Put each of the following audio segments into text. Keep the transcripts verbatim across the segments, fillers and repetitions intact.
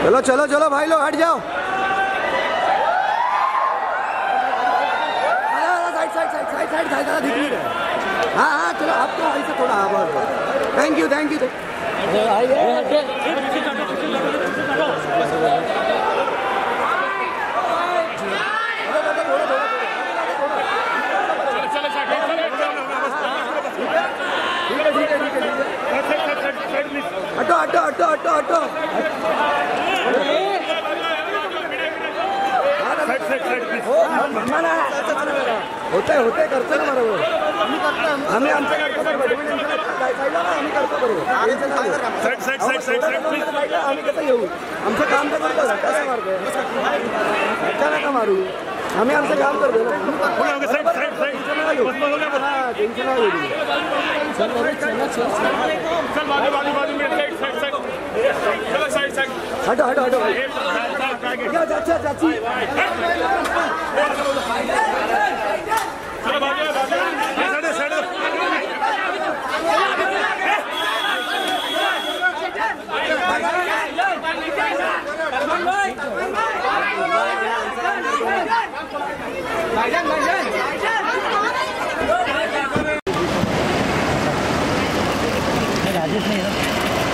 चलो चलो चलो भाई लोग हट जाओ। Side side side side side ज़्यादा दिख नहीं रहा। हाँ हाँ चलो आपको ऐसे थोड़ा आवाज। Thank you thank you. हटो हटो हटो हटो हटो। होते होते करतो ना बरोबर। आम्ही आमचं करतो तर आम्ही करतो बरोबर। आम्ही कसं येऊ आमचं काम तर करतो ना कसं मारतोय अच्छा नका मारू आम्ही आमचं काम करतो हटो हटो हटो चाचा चाची राजेश नहीं है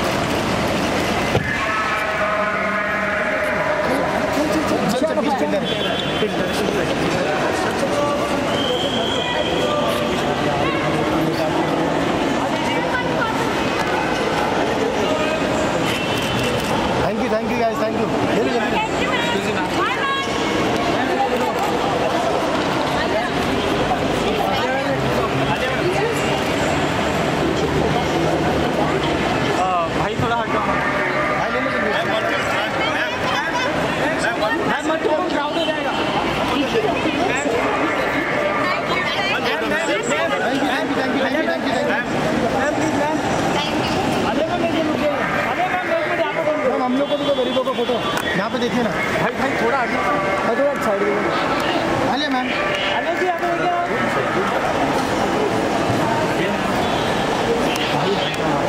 thank you thank you guys thank you. भाई थोड़ा हटो भाई ले लो मैं मत तो क्राउड हो जाएगा। Thank you thank you thank you thank you thank you ma'am please ma'am अरे मैम मेरे रुके अरे मैम एक मिनट यहाँ पे मैम हम लोग को भी तो गरीबों का फोटो यहाँ पे देखिए ना भाई भाई थोड़ा आगे थोड़ा साइड में आलिए मैम आलिए जी यहाँ पे